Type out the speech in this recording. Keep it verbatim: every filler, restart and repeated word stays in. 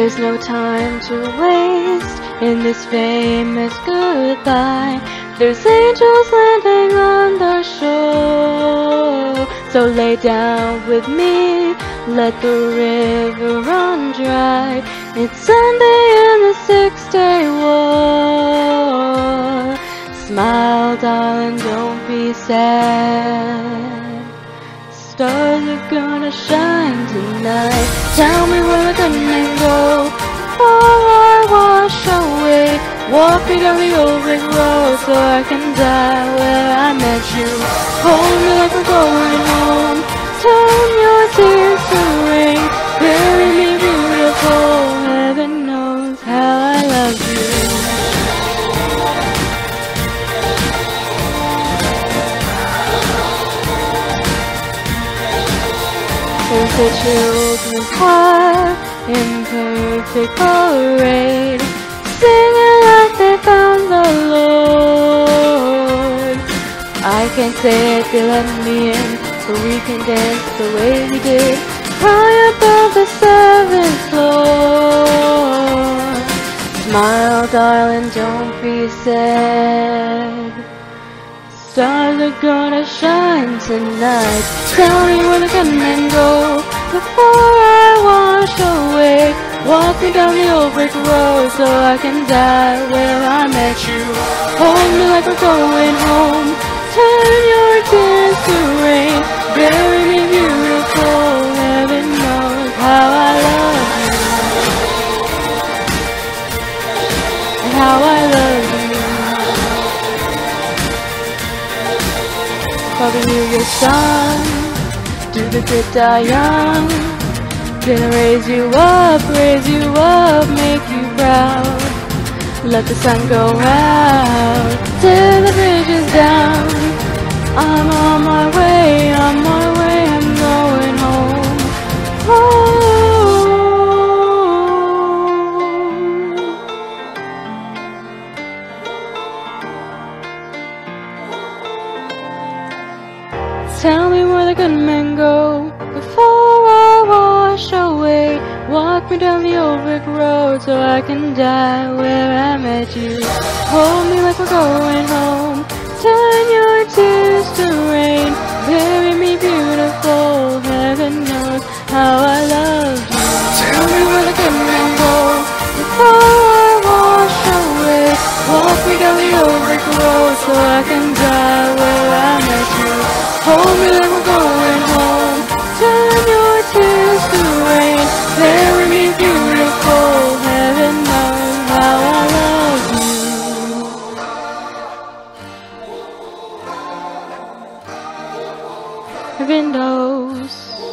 There's no time to waste in this famous goodbye. There's angels landing on the shore. So lay down with me, let the river run dry. It's Sunday in the six-day war. Smile, darling, don't be sad. Stars are gonna shine tonight. Tell me where the gunmen go before I wash away. Walk me down the old brick road so I can die where I met you. Hold me like we're going home. Turn your tears to rain. Bury me beautiful. Heaven knows how I love you. There's a children's choir in perfect parade, singing like they found the Lord. I can't say it, they let me in, so we can dance the way we did, high above the seventh floor. Smile, darling, don't be sad. Stars are gonna shine tonight. Tell me where the gunmen go before I wash away. Walk me down the old brick road so I can die where I met you. Hold me like we're going home. Turn your tears to rain. Bury me beautiful. Heaven knows how I love you. And how I love you. Father, you your son, do the good die young. Gonna raise you up, raise you up, make you proud. Let the sun go out till the bridge is down. I'm on my way, on my way, I'm going home. Home. Tell me where the gunmen go before I wash away. Walk me down the old brick road so I can die where I met you. Hold me like we're going home. Turn your tears to rain. Bury me beautiful. Heaven knows how I love you. Tell me where the gunmen go before I wash away. Walk me down the old brick road so I can die where I met you. Hold me like we're going home. Turn your tears to rain. Bury me beautiful. Heaven knows how I love you. Heaven knows.